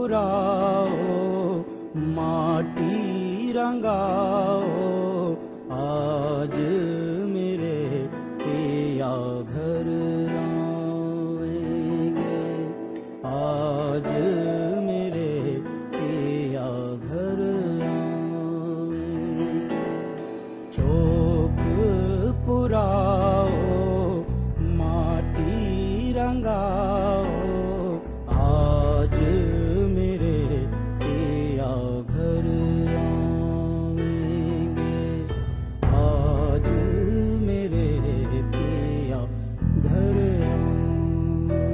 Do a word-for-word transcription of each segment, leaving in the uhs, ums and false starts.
पुराओ माटी रंगाओ, आज मेरे पिया घर आएंगे, आज मेरे पिया घर आएंगे। चौक पुराओ माटी रंगाओ, आज मेरे पिया घर आएंगे, आज मेरे पिया घर आएंगे।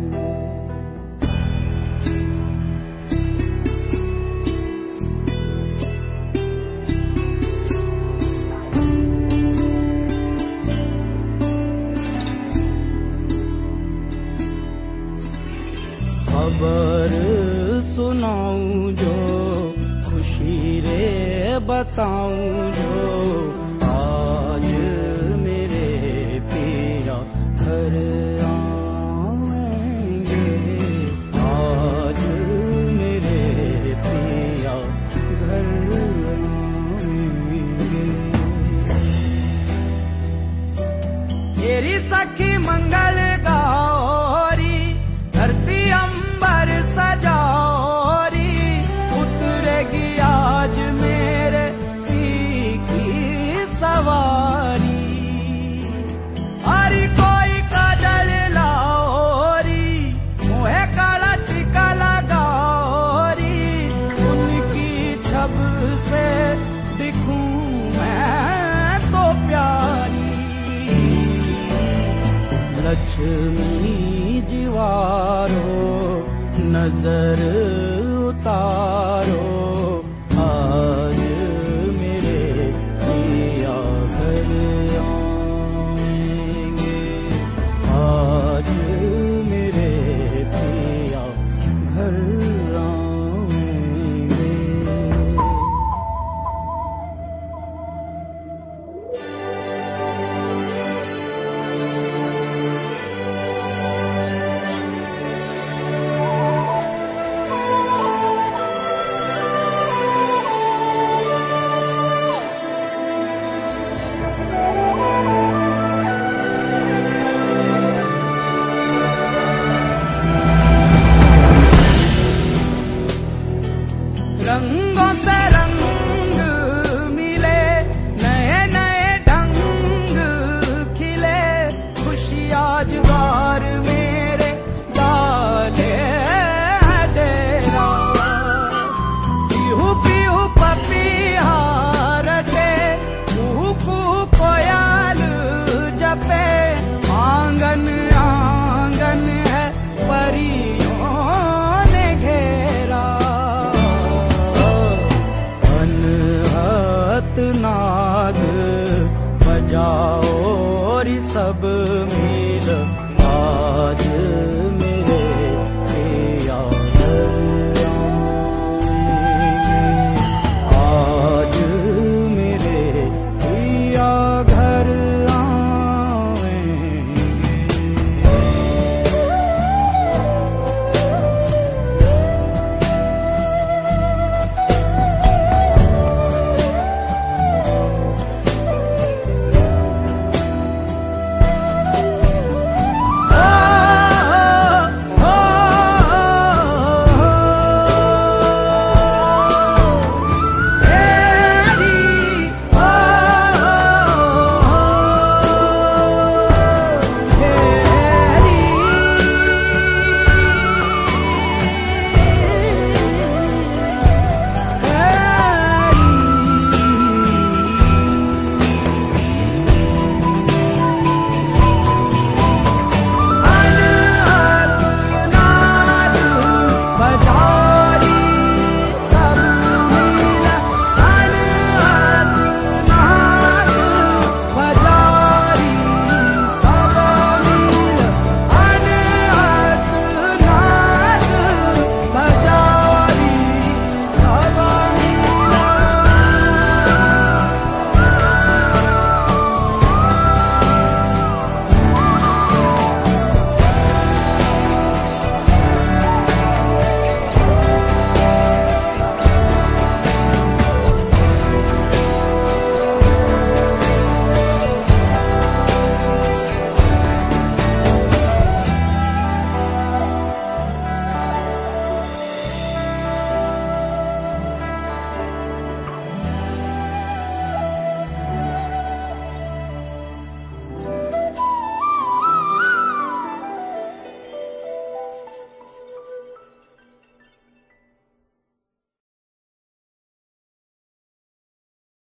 खबर सुनाऊं जो खुशी रे बताऊं जो, आज मेरे पिया घर आएंगे, आज मेरे पिया घर आएंगे। तेरी सखी मंगल गौरी धरती अंबर सजारी, उतरेगी आज मेरे पी की सवारी। हरी कोई काजल लाओरी, मुहे काला टीका लगाओरी, उनकी छब से दिखूं मैं तो प्यारी। लक्ष्मी जीवारो नजर उतारो, आज मेरे पिया घर आएंगे, आज मेरे पिया घर आएंगे। रंगों से रंग मिले, नए नए ढंग खिले, खुशी आज द्वार मेरे डाले है तेरा। पीहू पीहू पपीहा रटे, कुहू कुहू कोयल जपे, आंगन आंगन है परियों ने घेरा। नाद बजाओ रि सब मिल, आज